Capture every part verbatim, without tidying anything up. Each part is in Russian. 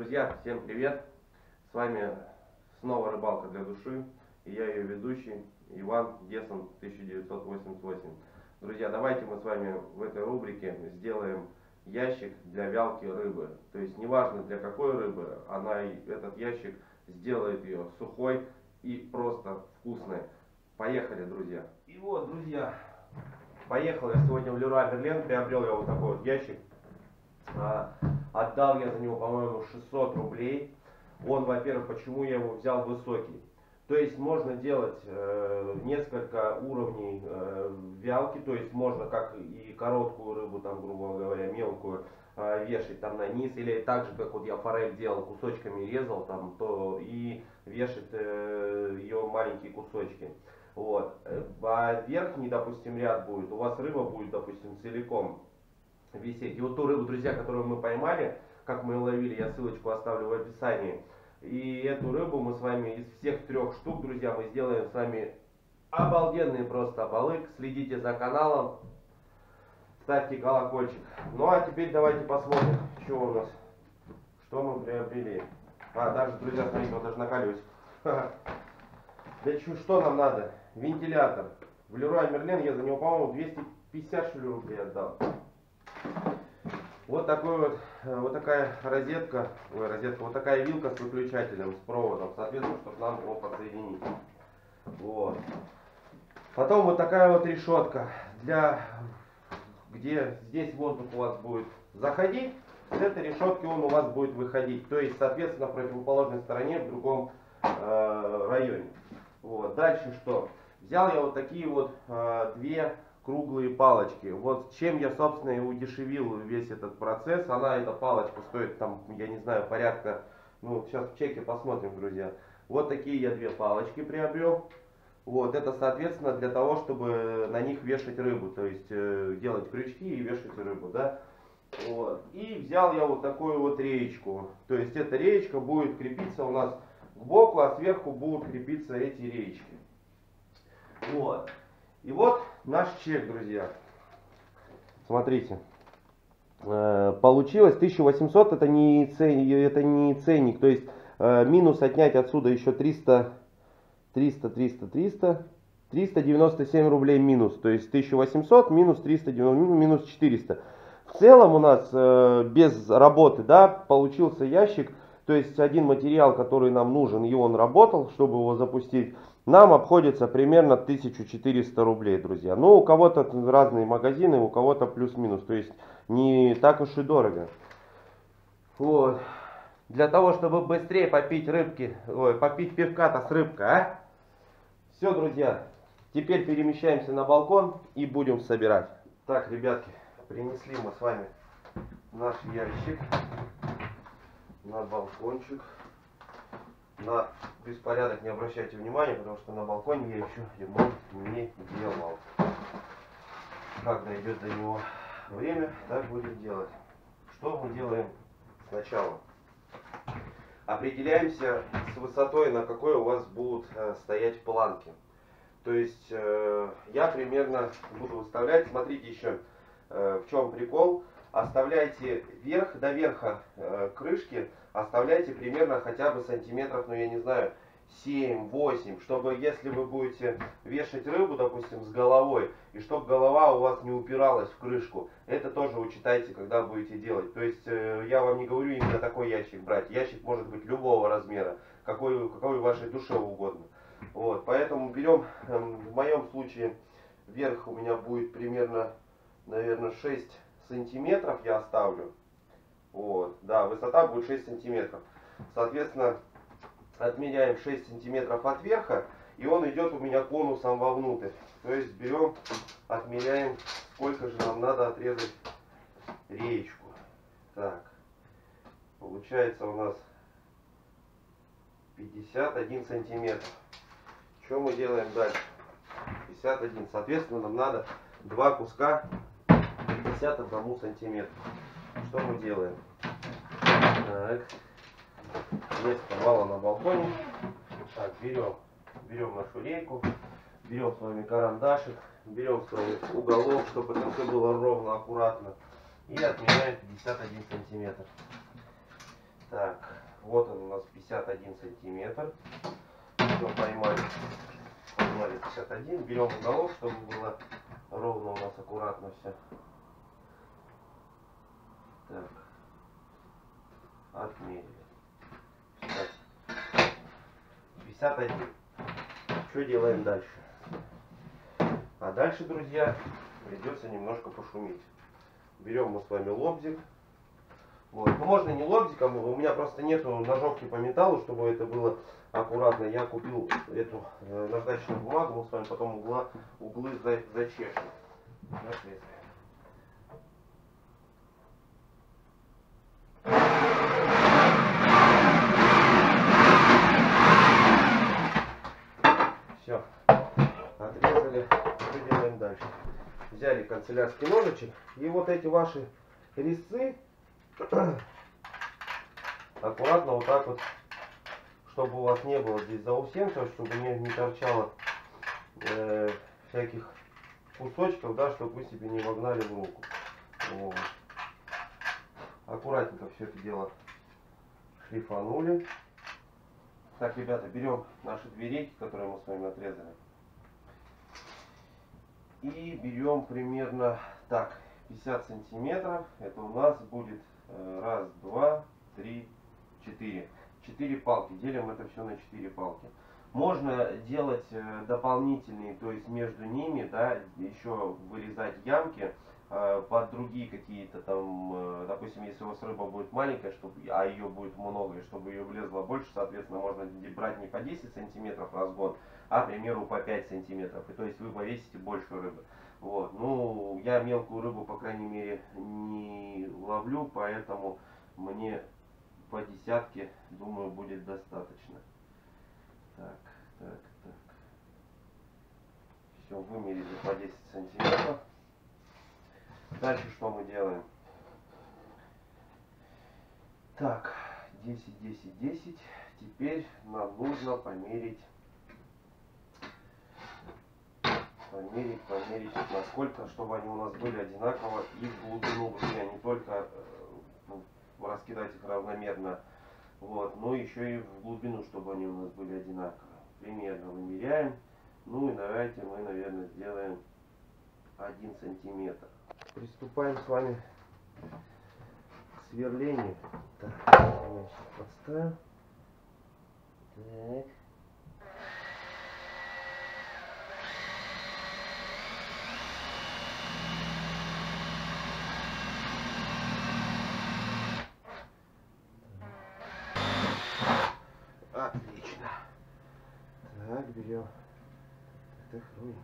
Друзья, всем привет! С вами снова рыбалка для души, и я ее ведущий Иван Гесон тысяча девятьсот восемьдесят восемь. Друзья, давайте мы с вами в этой рубрике сделаем ящик для вялки рыбы. То есть неважно для какой рыбы, она, этот ящик сделает ее сухой и просто вкусной. Поехали, друзья! И вот, друзья, поехал я сегодня в Леруа Мерлен, приобрел я вот такой вот ящик. А, отдал я за него, по-моему, шестьсот рублей. Он, во-первых, почему я его взял высокий? То есть можно делать э, несколько уровней э, вялки, то есть можно как и короткую рыбу, там, грубо говоря, мелкую, э, вешать там на низ, или так же, как вот я форель делал, кусочками резал, там, то и вешать э, ее маленькие кусочки. Вот. А верхний, допустим, ряд будет, у вас рыба будет, допустим, целиком висеть. И вот ту рыбу, друзья, которую мы поймали, как мы ее ловили, я ссылочку оставлю в описании. И эту рыбу мы с вами из всех трех штук, друзья, мы сделаем с вами обалденный просто балык. Следите за каналом, ставьте колокольчик. Ну а теперь давайте посмотрим, что у нас, что мы приобрели. А, даже, друзья, смотрите, вот даже на колесиках. Да что, что нам надо? Вентилятор. В Леруа Мерлен я за него, по-моему, двести пятьдесят что ли рублей отдал. Вот такой вот, вот такая розетка, ой, розетка, вот такая вилка с выключателем, с проводом, соответственно, чтобы нам его подсоединить. Вот. Потом вот такая вот решетка, для, где здесь воздух у вас будет заходить, с этой решетки он у вас будет выходить. То есть, соответственно, в противоположной стороне, в другом э, районе. Вот. Дальше что? Взял я вот такие вот э, две круглые палочки. Вот чем я, собственно, и удешевил весь этот процесс. Она, эта палочка, стоит там, я не знаю, порядка, ну, сейчас в чеке посмотрим, друзья. Вот такие я две палочки приобрел. Вот, это, соответственно, для того, чтобы на них вешать рыбу. То есть, э, делать крючки и вешать рыбу, да. Вот. И взял я вот такую вот реечку. То есть, эта реечка будет крепиться у нас к боку, а сверху будут крепиться эти реечки. Вот. И вот наш чек, друзья. Смотрите. Получилось тысяча восемьсот, это не, цен, это не ценник. То есть минус отнять отсюда еще триста, триста, триста, триста, триста девяносто семь рублей минус. То есть тысяча восемьсот минус триста девяносто, минус четыреста. В целом у нас без работы, да, получился ящик. То есть один материал, который нам нужен, и он работал, чтобы его запустить, нам обходится примерно тысяча четыреста рублей, друзья. Ну, у кого-то разные магазины, у кого-то плюс-минус. То есть не так уж и дорого. Вот. Для того, чтобы быстрее попить рыбки, ой, попить пивка-то с рыбкой, а? Все, друзья. Теперь перемещаемся на балкон и будем собирать. Так, ребятки, принесли мы с вами наш ящик на балкончик. На беспорядок не обращайте внимания, потому что на балконе я еще ремонт не делал. Как дойдет до него время, так будем делать. Что мы делаем сначала? Определяемся с высотой, на какой у вас будут стоять планки. То есть я примерно буду выставлять, смотрите еще в чем прикол. Оставляйте верх, до верха э, крышки, оставляйте примерно хотя бы сантиметров, ну я не знаю, семь-восемь, чтобы если вы будете вешать рыбу, допустим, с головой, и чтобы голова у вас не упиралась в крышку, это тоже учитайте, когда будете делать. То есть э, я вам не говорю именно такой ящик брать, ящик может быть любого размера, какой, какой вашей душе угодно. Вот, поэтому берем, э, в моем случае, верх у меня будет примерно, наверное, шесть сантиметров я оставлю. Вот, да, высота будет шесть сантиметров. Соответственно, отмеряем шесть сантиметров от верха, и он идет у меня конусом вовнутрь. То есть берем, отмеряем, сколько же нам надо отрезать реечку. Так, получается у нас пятьдесят один сантиметр. Что мы делаем дальше? пятьдесят один. Соответственно, нам надо два куска пятьдесят один сантиметр. Что мы делаем? Так. Места мало на балконе. Так, берем, берем нашу рейку, берем с вами карандашик, берем с вами уголок, чтобы это все было ровно, аккуратно. И отмеряем пятьдесят один сантиметр. Так. Вот он у нас пятьдесят один сантиметр. Все, поймали. Поймали пятьдесят один. Берем уголок, чтобы было ровно у нас, аккуратно все. Так. Отмерили. пятьдесят один. Что делаем дальше? А дальше, друзья, придется немножко пошуметь. Берем мы с вами лобзик. Вот. Ну, можно не лобзиком, у меня просто нету ножовки по металлу, чтобы это было аккуратно. Я купил эту э, наждачную бумагу, мы с вами потом угла, углы за, зачешем. Все, отрезали. Что делаем дальше? Взяли канцелярский ножичек, и вот эти ваши резцы аккуратно вот так вот, чтобы у вас не было здесь заусенцев, чтобы не, не торчало э, всяких кусочков, да, чтобы вы себе не вогнали в руку. Вот. Аккуратненько все это дело шлифанули. Так, ребята, берем наши две рейки, которые мы с вами отрезали. И берем примерно так пятьдесят сантиметров. Это у нас будет э, раз, два, три, четыре. Четыре палки. Делим это все на четыре палки. Можно делать э, дополнительные, то есть между ними, да, еще вырезать ямки э, под другие какие-то там, э, допустим, если у вас рыба будет маленькая, чтобы, а ее будет много, и чтобы ее влезло больше, соответственно, можно брать не по десять сантиметров разгон, а, к примеру, по пять сантиметров. И то есть вы повесите больше рыбы. Вот. Ну, я мелкую рыбу, по крайней мере, не ловлю, поэтому мне по десятке, думаю, будет достаточно. Так, так, так. Все, вымерили по десять сантиметров. Дальше что мы делаем? Так, десять, десять, десять. Теперь нам нужно померить, померить, померить, насколько, чтобы они у нас были одинаково и в глубину, друзья, не только э, раскидать их равномерно, вот, но еще и в глубину, чтобы они у нас были одинаковые. Примерно вымеряем. Ну и давайте мы, наверное, сделаем один сантиметр. Приступаем с вами к сверлению. Так, я сейчас подставим. Так. Отлично. Так, берем. Так, ровненько.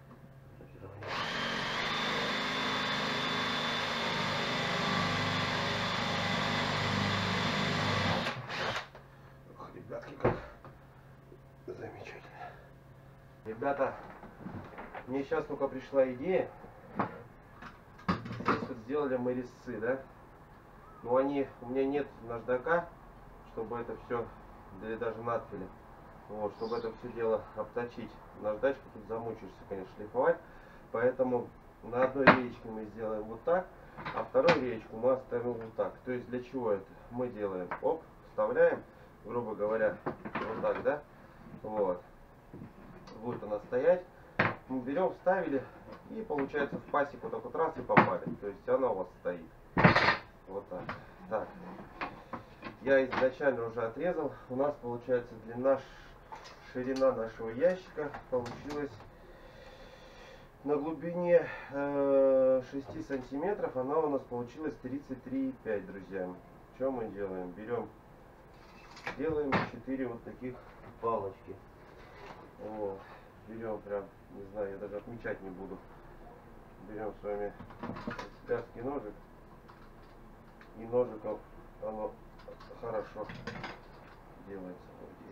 Ох, ребятки, как замечательно. Ребята, мне сейчас только пришла идея. Здесь вот сделали мы резцы, да? Но они, у меня нет наждака, чтобы это все, или даже надфиля. Вот, чтобы это все дело обточить. Наждачку тут замучаешься, конечно, шлифовать. Поэтому на одной реечке мы сделаем вот так, а вторую реечку мы оставим вот так. То есть для чего это? Мы делаем, оп, вставляем, грубо говоря, вот так, да? Вот. Будет она стоять. Мы берем, вставили, и получается в пасек вот так вот раз и попали. То есть она у вас стоит. Вот так. Так. Я изначально уже отрезал. У нас получается длина, ширина нашего ящика получилась на глубине э, шести сантиметров. Она у нас получилась тридцать три и пять, друзья. Что мы делаем? Берем, делаем четыре вот таких палочки. Вот. Берем прям, не знаю, я даже отмечать не буду. Берем с вами канцелярский ножик. И ножиком оно хорошо делается.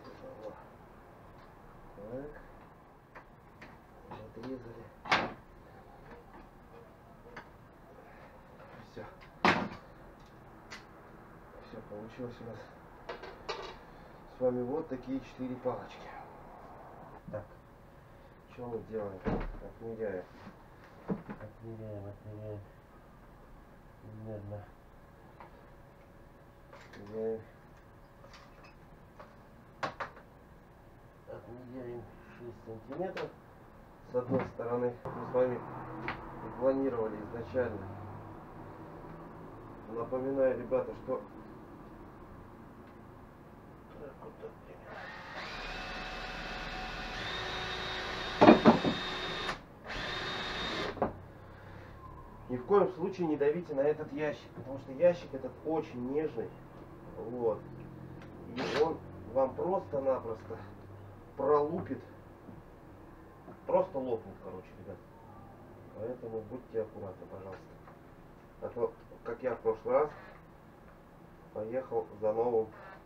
Так. Отрезали. Все. Все, получилось у нас с вами вот такие четыре палочки. Так. Что мы делаем? Отмеряем. Отмеряем, отмеряем. Примерно. Отмеряем. десять сантиметров. С одной стороны мы с вами планировали изначально. Напоминаю, ребята, что так, вот так примерно. Ни в коем случае не давите на этот ящик, потому что ящик этот очень нежный. Вот. И он вам просто-напросто пролупит. Просто лопнут, короче, ребят. Поэтому будьте аккуратны, пожалуйста. А то, как я в прошлый раз, поехал за новым.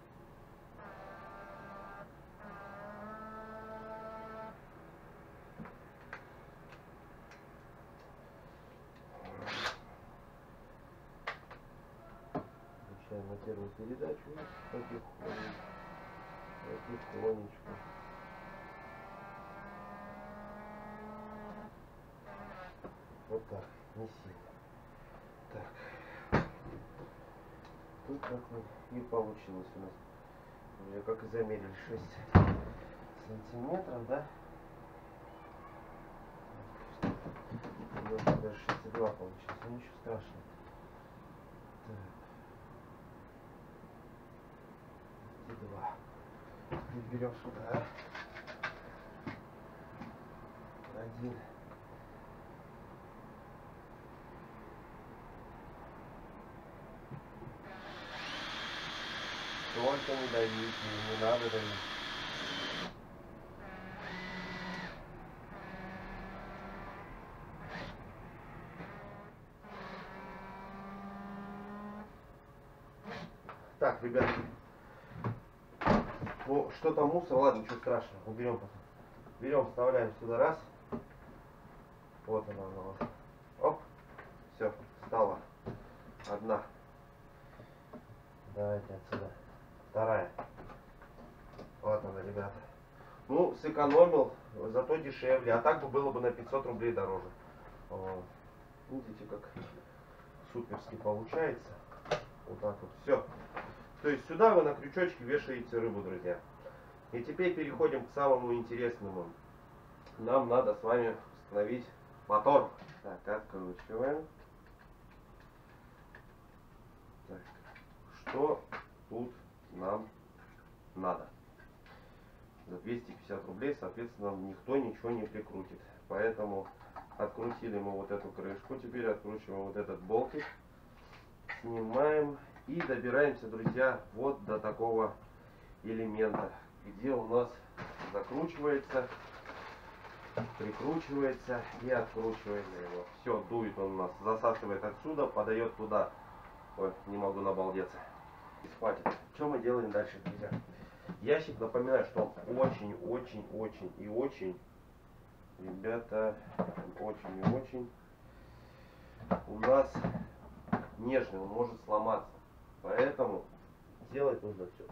Включаем на первую передачу. Потихонечку. Потихонечку. Вот так, не сильно. Так. Тут как и получилось у нас. Уже как и замерили шесть сантиметров, да? Немножко даже шесть и два получилось, но ничего страшного. Так. шесть и два. Теперь берем сюда. Один. Только не давите, не надо давить. Так, ребят, ну что там мусор, ладно, ничего страшного, уберем потом. Берем, вставляем сюда раз. Вот она у нас. Оп, все, стала одна. Давайте отсюда. Вторая. Вот она, ребята. Ну, сэкономил, зато дешевле. А так бы было бы на пятьсот рублей дороже. Вот. Видите, как суперски получается. Вот так вот. Все. То есть сюда вы на крючочке вешаете рыбу, друзья. И теперь переходим к самому интересному. Нам надо с вами установить мотор. Так, откручиваем. Так. Что тут нам надо? За двести пятьдесят рублей, соответственно, никто ничего не прикрутит. Поэтому открутили мы вот эту крышку. Теперь откручиваем вот этот болтик. Снимаем и добираемся, друзья, вот до такого элемента, где у нас закручивается, прикручивается и откручиваем его. Все, дует он у нас, засасывает отсюда, подает туда. Ой, не могу набалдеться. И хватит. Что мы делаем дальше, друзья? Ящик, напоминаю, что он очень-очень-очень и очень, ребята, очень и очень у нас нежный, он может сломаться. Поэтому делать нужно все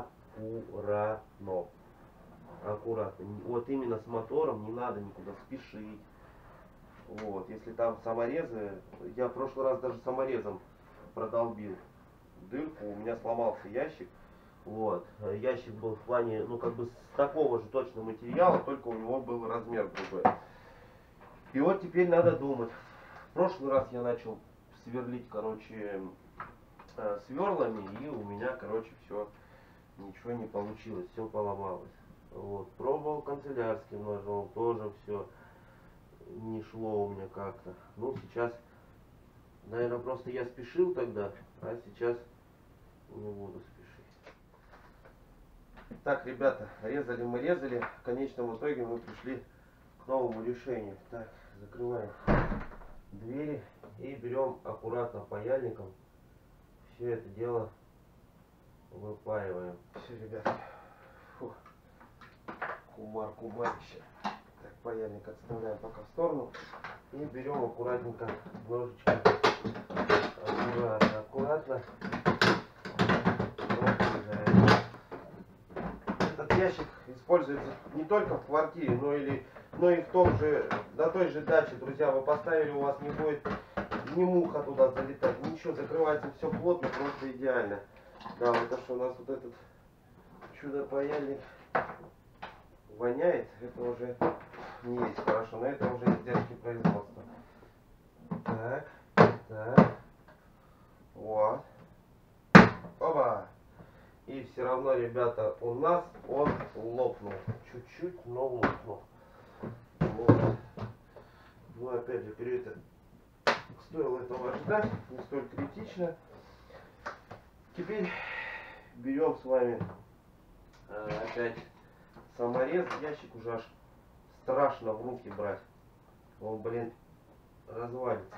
аккуратно. Аккуратно. Вот именно с мотором не надо никуда спешить. Вот, если там саморезы, я в прошлый раз даже саморезом продолбил дырку, у меня сломался ящик. Вот, ящик был в плане, ну как бы с такого же точно материала, только у него был размер другой. И вот теперь надо думать. В прошлый раз я начал сверлить, короче, сверлами, и у меня, короче, все, ничего не получилось, все поломалось. Вот, пробовал канцелярским ножом, тоже все не шло у меня как-то. Ну, сейчас, наверное, просто я спешил тогда, а сейчас не буду спешить. Так, ребята, резали мы, резали. В конечном итоге мы пришли к новому решению. Так, закрываем двери и берем аккуратно паяльником. Все это дело выпаиваем. Все, ребята. Фу. Кумар, кумарище. Так, паяльник отставляем пока в сторону. И берем аккуратненько ножичком. Аккуратно, аккуратно. Этот ящик используется не только в квартире, но, или, но и в том же, на той же даче, друзья. Вы поставили, у вас не будет ни муха туда залетать, ничего, закрывается все плотно, просто идеально. Да, вот то, что у нас вот этот чудо-паяльник. воняет, это уже не есть хорошо, но это уже издержки производства. Так, так, вот, оба. И все равно, ребята, у нас он лопнул, чуть-чуть, но лопнул. Вот. Ну, опять же, перед этим стоило этого ожидать, не столь критично. Теперь берем с вами э, опять саморез. Ящик уже аж страшно в руки брать. Он, блин, развалится.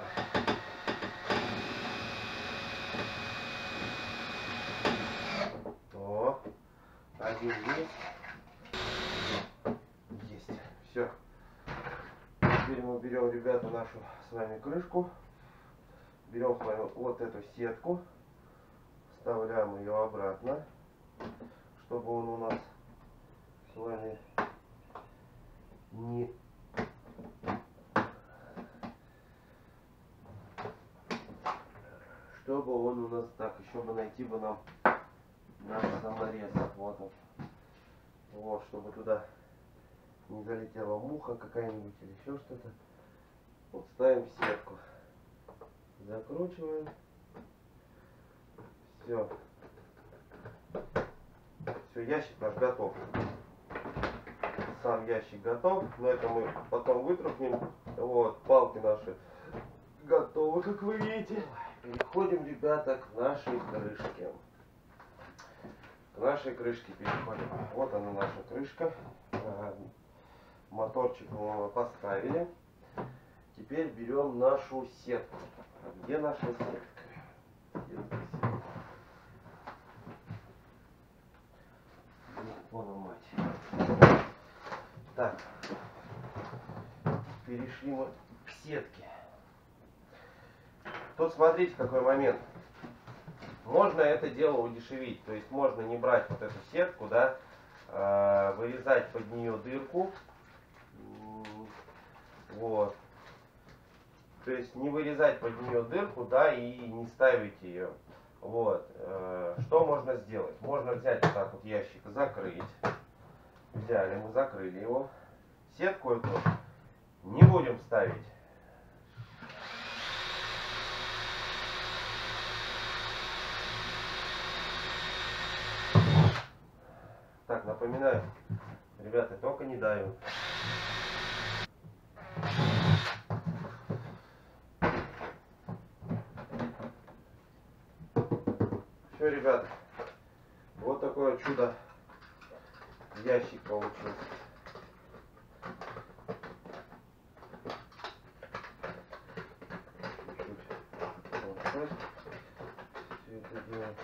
О, один есть. Есть. Все. Теперь мы берем, ребята, нашу с вами крышку. Берем с вами вот эту сетку. Вставляем ее обратно, чтобы он у нас с вами не чтобы он у нас так, еще бы найти бы нам наш саморез. Вот он. Вот, чтобы туда не залетела муха какая-нибудь или еще что-то. Вот ставим сетку. Закручиваем. Все. Все, ящик наш готов. Сам ящик готов. Но это мы потом вытряхнем. Вот, палки наши готовы, как вы видите. Переходим, ребята, к нашей крышке. К нашей крышке переходим. Вот она, наша крышка. Моторчик мы поставили. Теперь берем нашу сетку. А где наша сетка? Где сетка? Мать. Так, перешли мы к сетке. Тут смотрите, какой момент. Можно это дело удешевить, то есть можно не брать вот эту сетку, да, э, вырезать под нее дырку, вот. То есть не вырезать под нее дырку, да, и не ставить ее. Вот. Что можно сделать? Можно взять вот так вот ящик, закрыть. Взяли, мы закрыли его. Сетку эту не будем ставить. Так, напоминаю, ребята, только не давим. Все, ребята, вот такое чудо ящик получился. Чуть-чуть вот так. Все это делаем.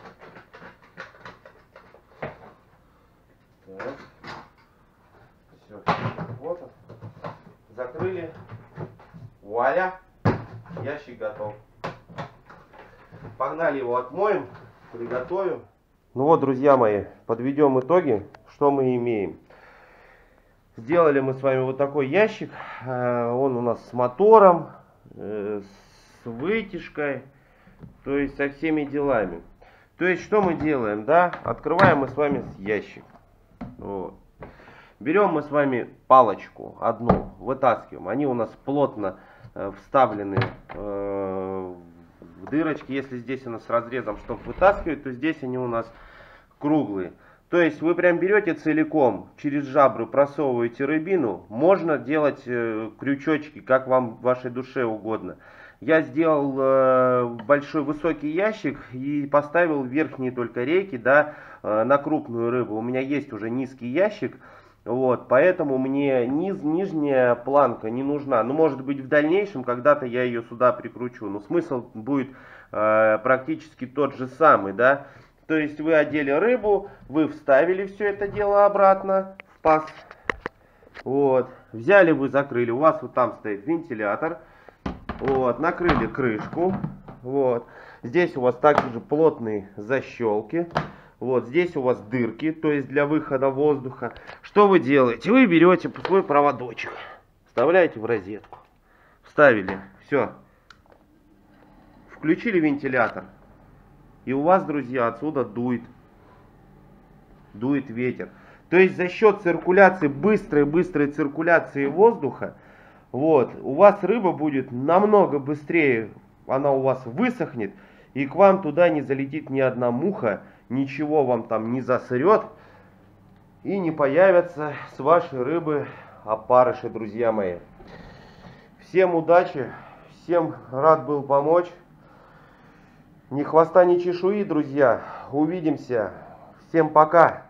Так. Все, вот он. Закрыли. Вуаля! Ящик готов. Погнали его отмоем, приготовим. Ну вот, друзья мои, подведем итоги, что мы имеем. Сделали мы с вами вот такой ящик. Он у нас с мотором, с вытяжкой, то есть со всеми делами. То есть что мы делаем, да? Открываем мы с вами ящик. Вот. Берем мы с вами палочку одну, вытаскиваем. Они у нас плотно вставлены в дырочки. Если здесь у нас с разрезом, чтобы вытаскивать, то здесь они у нас круглые. То есть вы прям берете целиком, через жабры просовываете рыбину. Можно делать э, крючочки, как вам в вашей душе угодно. Я сделал э, большой высокий ящик и поставил верхние только рейки, да, э, на крупную рыбу. У меня есть уже низкий ящик. Вот, поэтому мне низ, нижняя планка не нужна. Ну, может быть, в дальнейшем когда-то я ее сюда прикручу. Но смысл будет э, практически тот же самый, да. То есть вы одели рыбу, вы вставили все это дело обратно в паз. Вот, взяли вы, закрыли. У вас вот там стоит вентилятор. Вот, накрыли крышку. Вот, здесь у вас также плотные защелки. Вот здесь у вас дырки, то есть для выхода воздуха. Что вы делаете? Вы берете свой проводочек, вставляете в розетку. Вставили, все. Включили вентилятор. И у вас, друзья, отсюда дует. Дует ветер. То есть за счет циркуляции, быстрой-быстрой циркуляции воздуха, вот, у вас рыба будет намного быстрее, она у вас высохнет, и к вам туда не залетит ни одна муха, ничего вам там не засрет, и не появятся с вашей рыбы опарыши, друзья мои. Всем удачи, всем рад был помочь. Ни хвоста, ни чешуи, друзья. Увидимся. Всем пока.